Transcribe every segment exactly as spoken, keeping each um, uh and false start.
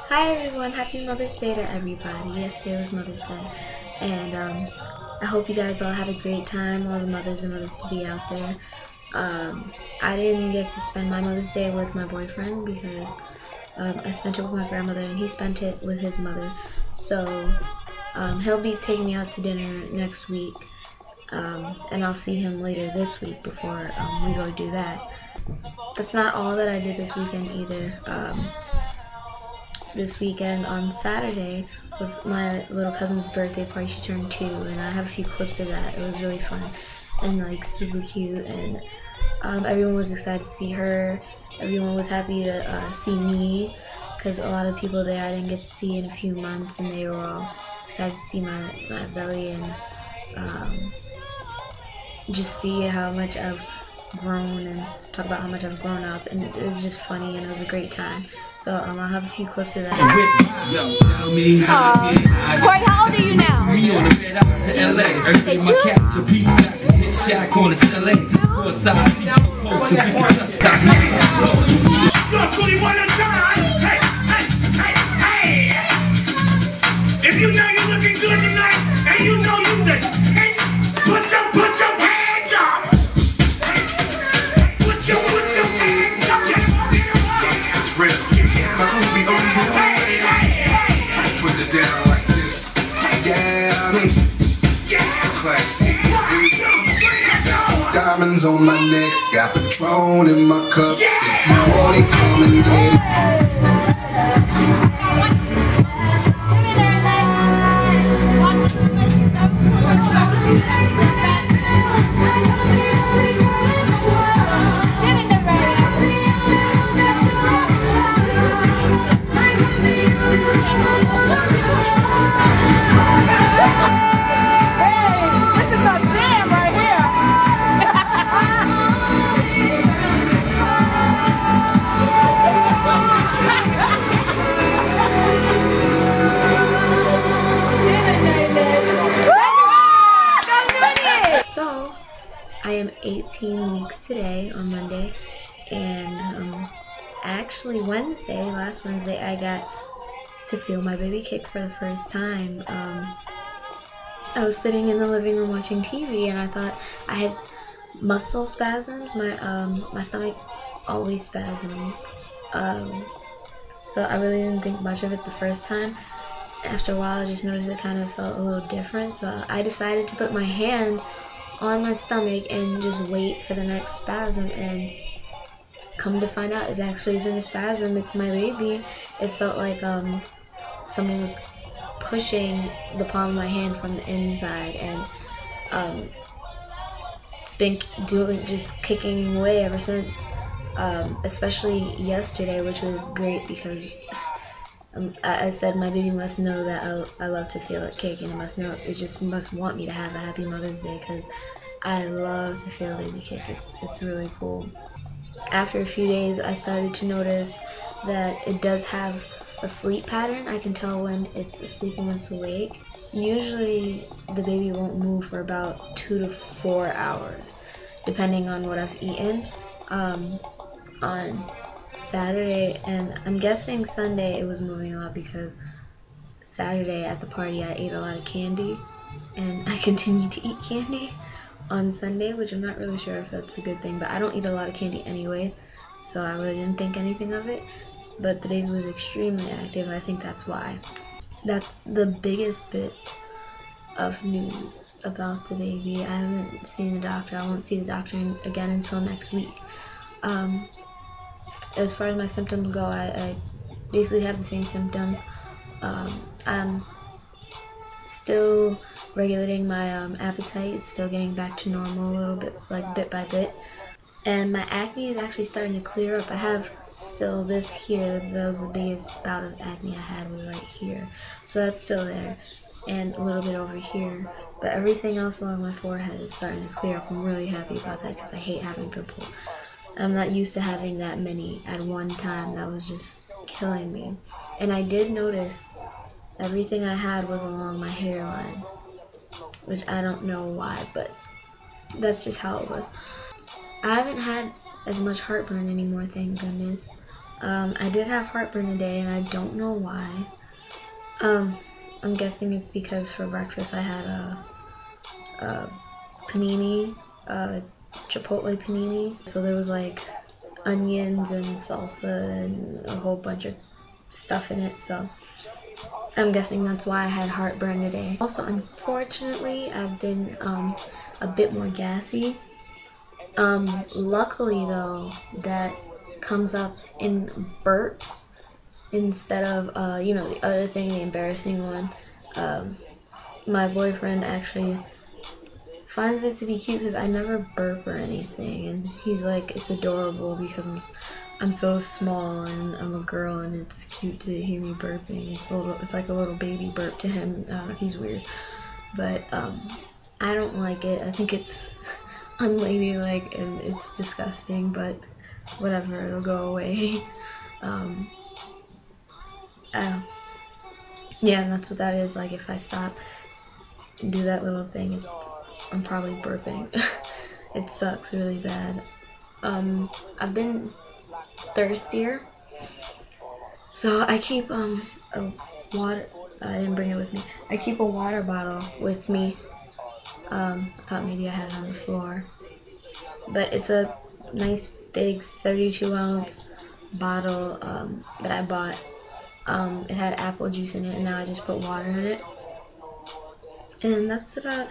Hi everyone, happy Mother's Day to everybody. Yesterday was Mother's Day, and um, I hope you guys all had a great time, all the mothers and mothers to be out there. Um, I didn't get to spend my Mother's Day with my boyfriend because um, I spent it with my grandmother and he spent it with his mother. So um, he'll be taking me out to dinner next week, um, and I'll see him later this week before um, we go do that. That's not all that I did this weekend either. Um, This weekend on Saturday was my little cousin's birthday party. She turned two, and I have a few clips of that. It was really fun and like super cute, and um, everyone was excited to see her. Everyone was happy to uh, see me because a lot of people there I didn't get to see in a few months, and they were all excited to see my, my belly and um, just see how much I've grown and talk about how much I've grown up, and it was just funny and it was a great time. So um, I'll have a few clips of that. Aww. Corey, how old are you now? Say two? If you know you're looking good tonight, and you know you think, put your, put your hands up. Put your, put your hands up. It's real. My groovy on you. Put it down like this. Yeah, yeah. Classic. Diamonds on my neck, got Patron in my cup. If you want it, come and get it. I am eighteen weeks today on Monday, and um, actually Wednesday, last Wednesday, I got to feel my baby kick for the first time. Um, I was sitting in the living room watching T V, and I thought I had muscle spasms. My um, my stomach always spasms, um, so I really didn't think much of it the first time. After a while, I just noticed it kind of felt a little different, so I decided to put my hand on my stomach and just wait for the next spasm, and come to find out it actually isn't a spasm, it's my baby. It felt like um, someone was pushing the palm of my hand from the inside, and um, it's been doing just kicking away ever since, um, especially yesterday, which was great because um, I, I said my baby must know that I, I love to feel it kick, and it must know, it just must want me to have a happy Mother's Day because I love to feel a baby kick. It's, it's really cool. After a few days, I started to notice that it does have a sleep pattern. I can tell when it's asleep and when it's awake. Usually, the baby won't move for about two to four hours, depending on what I've eaten. Um, on Saturday, and I'm guessing Sunday, it was moving a lot because Saturday at the party, I ate a lot of candy, and I continued to eat candy on Sunday, which I'm not really sure if that's a good thing, but I don't eat a lot of candy anyway, so I really didn't think anything of it. But the baby was extremely active, and I think that's why. That's the biggest bit of news about the baby. I haven't seen the doctor. I won't see the doctor again until next week. Um, as far as my symptoms go, I, I basically have the same symptoms. Um, I'm still regulating my um, appetite. It's still getting back to normal a little bit, like bit by bit. And my acne is actually starting to clear up. I have still this here. That was the biggest bout of acne I had, was right here. So that's still there. And a little bit over here. But everything else along my forehead is starting to clear up. I'm really happy about that because I hate having pimples. I'm not used to having that many at one time. That was just killing me. And I did notice everything I had was along my hairline, which I don't know why, but that's just how it was. I haven't had as much heartburn anymore, thank goodness. Um, I did have heartburn today, and I don't know why. Um, I'm guessing it's because for breakfast I had a, a panini, a chipotle panini. So there was like onions and salsa and a whole bunch of stuff in it. So I'm guessing that's why I had heartburn today. Also, unfortunately, I've been um, a bit more gassy. Um, luckily though, that comes up in burps instead of, uh, you know, the other thing, the embarrassing one. Um, my boyfriend actually finds it to be cute because I never burp or anything, and he's like, it's adorable because I'm, I'm so small and I'm a girl, and it's cute to hear me burping. It's a little, it's like a little baby burp to him. I don't know, he's weird, but um, I don't like it. I think it's unladylike and it's disgusting, but whatever, it'll go away. um, uh, yeah, and that's what that is. Like, if I stop and do that little thing, I'm probably burping. It sucks really bad. Um, I've been thirstier, so I keep um a water. I didn't bring it with me. I keep a water bottle with me. Um, I thought maybe I had it on the floor, but it's a nice big thirty-two ounce bottle um, that I bought. Um, it had apple juice in it, and now I just put water in it, and that's about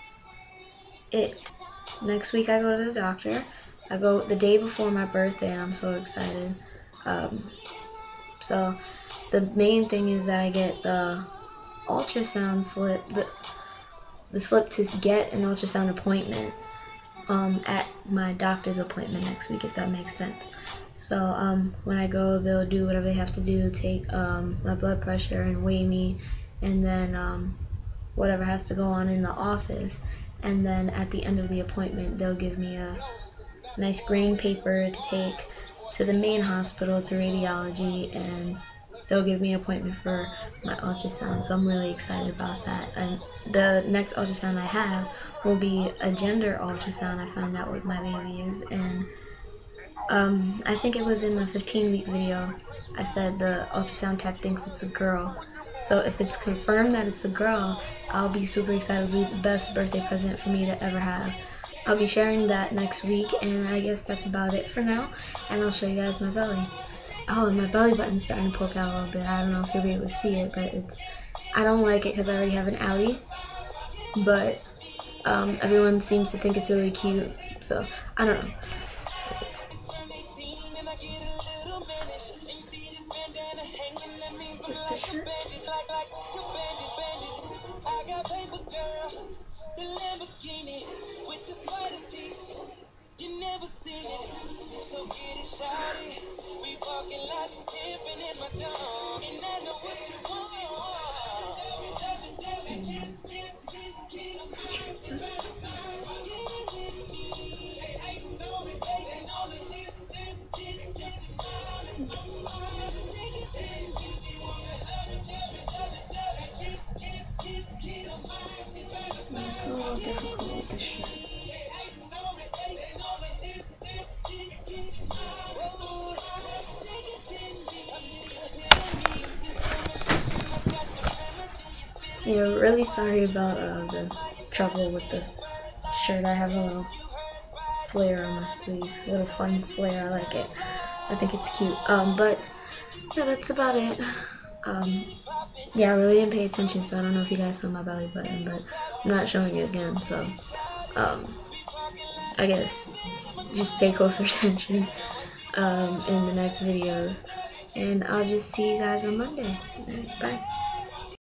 it. Next week I go to the doctor. I go the day before my birthday, and I'm so excited. Um, so the main thing is that I get the ultrasound slip, the, the slip to get an ultrasound appointment um, at my doctor's appointment next week, if that makes sense. So um, when I go, they'll do whatever they have to do, take um, my blood pressure and weigh me, and then um, whatever has to go on in the office. And then at the end of the appointment, they'll give me a nice green paper to take to the main hospital, to radiology, and they'll give me an appointment for my ultrasound. So I'm really excited about that. And the next ultrasound I have will be a gender ultrasound. I found out what my baby is, and um, I think it was in my fifteen week video, I said the ultrasound tech thinks it's a girl. So if it's confirmed that it's a girl, I'll be super excited. It'll be the best birthday present for me to ever have. I'll be sharing that next week, and I guess that's about it for now. And I'll show you guys my belly. Oh, and my belly button's starting to poke out a little bit. I don't know if you'll be able to see it, but it's, I don't like it because I already have an outie. But um, everyone seems to think it's really cute, so I don't know. With the shirt. It's a little difficult with the shirt. Yeah, really sorry about uh, the trouble with the shirt. I have a little flare on my sleeve, a little fun flare. I like it. I think it's cute. Um, but yeah, that's about it. Um, yeah, I really didn't pay attention, so I don't know if you guys saw my belly button, but I'm not showing it again. So, um, I guess just pay closer attention um, in the next videos, and I'll just see you guys on Monday. Bye.